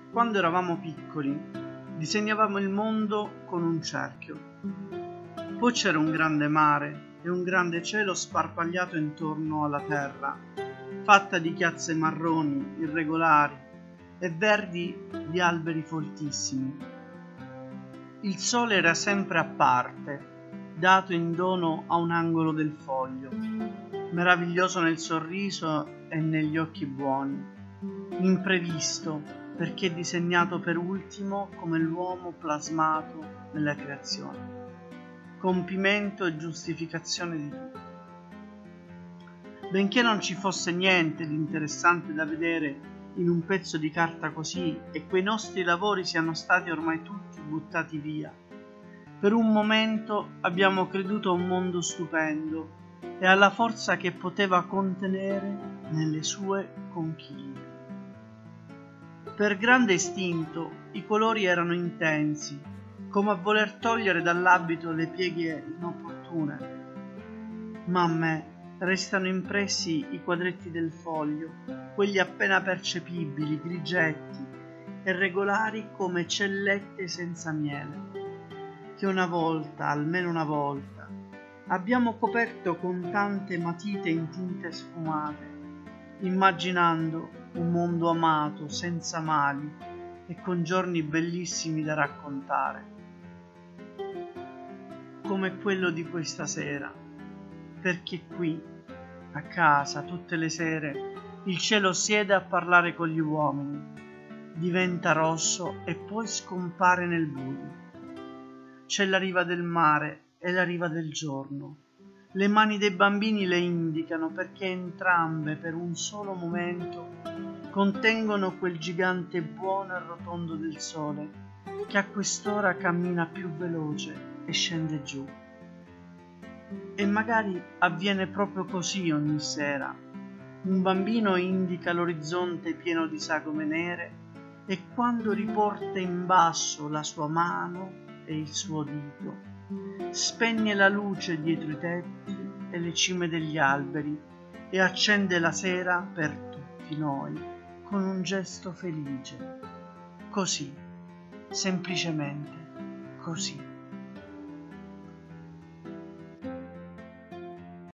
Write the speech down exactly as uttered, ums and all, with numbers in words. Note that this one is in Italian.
Quando eravamo piccoli, disegnavamo il mondo con un cerchio. Poi c'era un grande mare e un grande cielo sparpagliato intorno alla terra, fatta di chiazze marroni, irregolari e verdi di alberi foltissimi. Il sole era sempre a parte, dato in dono a un angolo del foglio, meraviglioso nel sorriso e negli occhi buoni, imprevisto perché disegnato per ultimo come l'uomo plasmato nella creazione, compimento e giustificazione di tutto. Benché non ci fosse niente di interessante da vedere in un pezzo di carta così e quei nostri lavori siano stati ormai tutti buttati via, per un momento abbiamo creduto a un mondo stupendo e alla forza che poteva contenere nelle sue conchiglie. Per grande istinto i colori erano intensi, come a voler togliere dall'abito le pieghe inopportune, ma a me restano impressi i quadretti del foglio, quelli appena percepibili, grigetti e regolari come cellette senza miele, che una volta, almeno una volta, abbiamo coperto con tante matite in tinte sfumate, immaginando un mondo amato, senza mali e con giorni bellissimi da raccontare, come quello di questa sera, perché qui, a casa, tutte le sere, il cielo siede a parlare con gli uomini, diventa rosso e poi scompare nel buio. C'è la riva del mare e la riva del giorno. Le mani dei bambini le indicano perché entrambe per un solo momento contengono quel gigante buono e rotondo del sole che a quest'ora cammina più veloce e scende giù. E magari avviene proprio così ogni sera. Un bambino indica l'orizzonte pieno di sagome nere e quando riporta in basso la sua mano e il suo dito, spegne la luce dietro i tetti e le cime degli alberi e accende la sera per tutti noi con un gesto felice, così, semplicemente così.